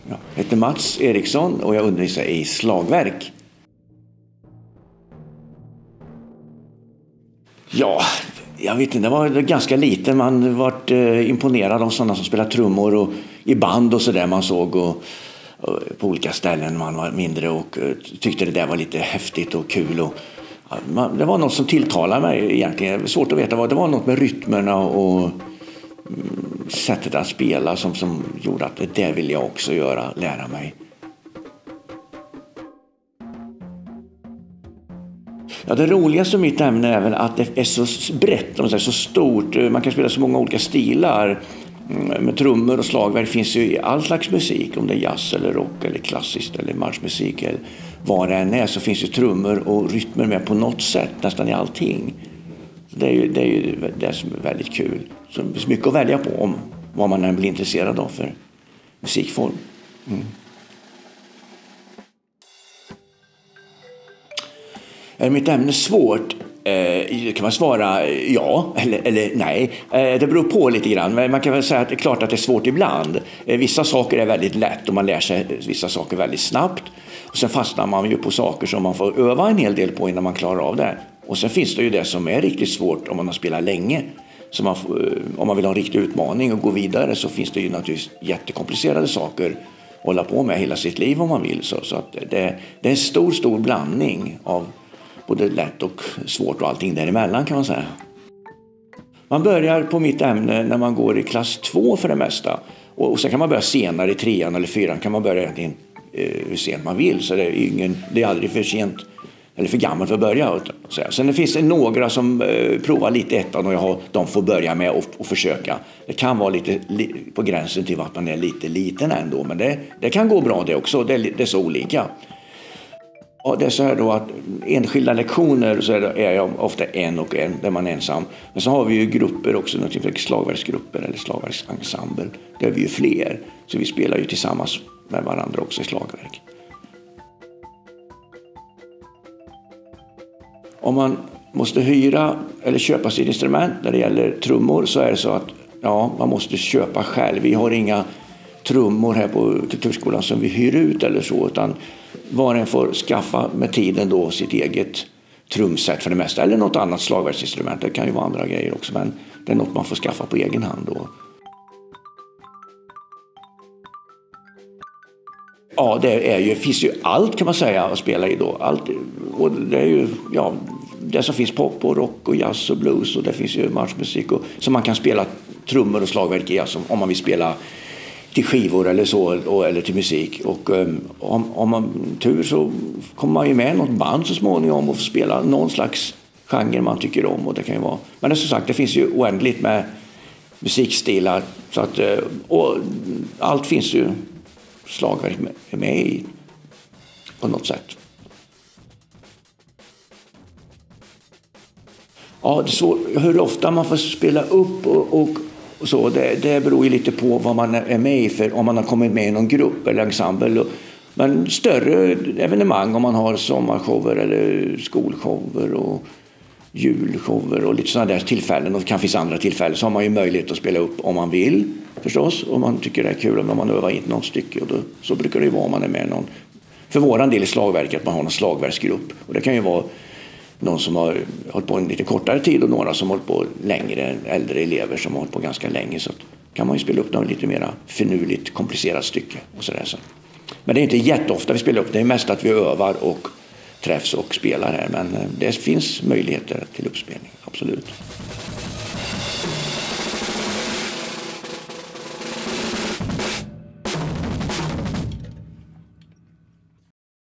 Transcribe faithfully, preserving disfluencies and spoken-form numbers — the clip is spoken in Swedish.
Jag heter Mats Eriksson och jag undervisar i slagverk. Ja, jag vet inte, det var ganska lite. Man var eh, imponerad av sådana som spelar trummor och i band och sådär man såg och, och på olika ställen man var mindre och eh, tyckte det där var lite häftigt och kul. Och, ja, man, det var något som tilltalade mig egentligen. Det var svårt att veta vad det var, något med rytmerna och mm, sättet att spela som, som gjorde att det där vill jag också göra, lära mig. Ja, det roligaste med mitt ämne är väl att det är så brett, och så stort. Man kan spela så många olika stilar. Med trummor och slagverk finns ju i all slags musik. Om det är jazz eller rock eller klassiskt eller marschmusik eller vad det än är, så finns ju trummor och rytmer med på något sätt nästan i allting. Det är ju det, är ju det som är väldigt kul. Så det finns mycket att välja på om vad man än blir intresserad av för musikform. Mm. Är mitt ämne svårt? Eh, kan man svara ja eller, eller nej. Eh, det beror på lite grann. Men man kan väl säga att det är klart att det är svårt ibland. Eh, vissa saker är väldigt lätt och man lär sig vissa saker väldigt snabbt. Och sen fastnar man ju på saker som man får öva en hel del på innan man klarar av det. Och sen finns det ju det som är riktigt svårt om man har spelat länge. Så man får, om man vill ha en riktig utmaning och gå vidare, så finns det ju naturligtvis jättekomplicerade saker att hålla på med hela sitt liv om man vill. Så, så att det, det är en stor, stor blandning av både lätt och svårt och allting däremellan, kan man säga. Man börjar på mitt ämne när man går i klass två för det mesta. Och, och sen kan man börja senare i trean eller fyran, kan man börja egentligen eh, hur sent man vill. Så det är, ingen, det är aldrig för sent eller för gammalt för att börja. Så, sen det finns det några som eh, provar lite ettan och jag har, de får börja med och, och försöka. Det kan vara lite li, på gränsen till att man är lite liten ändå. Men det, det kan gå bra det också, det är, det är så olika. Ja, det är så här då att enskilda lektioner så är, det, är jag ofta en och en där man är ensam. Men så har vi ju grupper också, något slagverksgrupper eller slagverksensemble. Där är vi ju fler, så vi spelar ju tillsammans med varandra också i slagverk. Om man måste hyra eller köpa sitt instrument när det gäller trummor, så är det så att ja, man måste köpa själv. Vi har inga trummor här på kulturskolan som vi hyr ut eller så, utan var en får skaffa med tiden då sitt eget trumset för det mesta, eller något annat slagverksinstrument. Det kan ju vara andra grejer också, men det är något man får skaffa på egen hand då. Ja, det är ju, finns ju allt kan man säga att spela i då. Allt, och det är ju, ja, det som finns pop och rock och jazz och blues, och det finns ju marschmusik och, som man kan spela trummor och slagverk i, alltså, om man vill spela till skivor eller så, och, eller till musik. Och um, om, om man tur så kommer man ju med något band så småningom och får spela någon slags genre man tycker om. Och det kan ju vara. Men det, som sagt, det finns ju oändligt med musikstilar. Så att, och allt finns ju slagverk med, med i på något sätt. Ja, det är så, hur ofta man får spela upp och, och så, det, det beror ju lite på vad man är med i, för om man har kommit med i någon grupp eller ensemble. Men större evenemang, om man har sommarshower eller skolshower och julshower och lite sådana där tillfällen, och det kan finnas andra tillfällen, så har man ju möjlighet att spela upp om man vill förstås, om man tycker det är kul, om man övar in något stycke, och då, så brukar det ju vara om man är med någon. För våran del i slagverket, man har någon slagverksgrupp, och det kan ju vara någon som har hållit på en lite kortare tid och några som har hållit på längre, äldre elever som har hållit på ganska länge, så kan man ju spela upp något lite mer finurligt, komplicerat stycke och sådär. Så. Men det är inte jätteofta vi spelar upp, det är mest att vi övar och träffs och spelar här, men det finns möjligheter till uppspelning, absolut.